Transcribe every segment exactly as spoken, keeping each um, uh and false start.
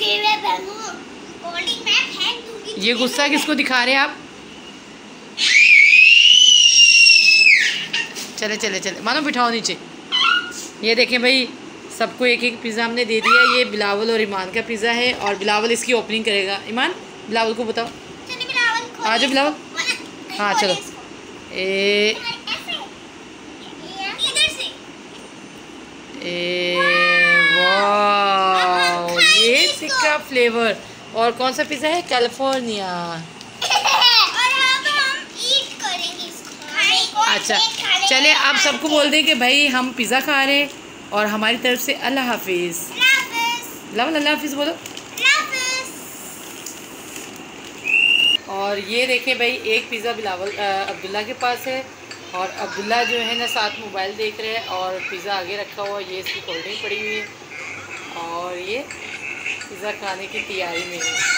ये गुस्सा किसको दिखा रहे हैं आप? चले चले चले मानो बिठाओ नीचे। ये देखें भाई, सबको एक एक पिज़्ज़ा हमने दे दिया। ये बिलावल और ईमान का पिज़्ज़ा है और बिलावल इसकी ओपनिंग करेगा। ईमान, बिलावल को बताओ। आ जाओ बिलावल। हाँ चलो। ए ए वाह, ये सिक्का फ्लेवर। और कौन सा पिज़्ज़ा है? कैलिफोर्निया। अच्छा चले, आप सबको बोल दें कि भाई हम पिज़्ज़ा खा रहे हैं और हमारी तरफ से अल्लाह हाफिज़। बिलावल अल्लाह हाफिज़ बोलो। और ये देखें भाई, एक पिज़्ज़ा बिलावल अब्दुल्ला के पास है और अब्दुल्ला जो है ना साथ मोबाइल देख रहे हैं और पिज़्ज़ा आगे रखा हुआ। ये इसकी कोल्ड ड्रिंक पड़ी हुई है और ये पिज़्ज़ा खाने की तैयारी में है।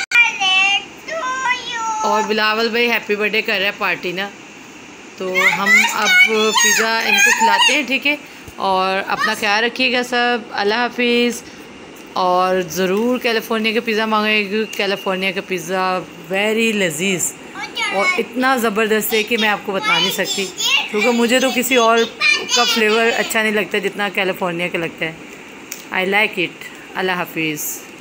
और बिलावल भाई हैप्पी बर्थडे कर रहा है पार्टी ना, तो हम अब पिज़्ज़ा इनको खिलाते हैं, ठीक है। और अपना ख्याल रखिएगा सब। अल्लाह हाफिज़। और ज़रूर कैलिफोर्निया का पिज़्ज़ा मांगेगा। कैलिफोर्निया का पिज़्ज़ा वेरी लजीज़ और इतना ज़बरदस्त है कि मैं आपको बता नहीं सकती, क्योंकि मुझे तो किसी और का फ्लेवर अच्छा नहीं लगता जितना कैलिफोर्निया का लगता है। I like it. अल्लाह हाफिज़।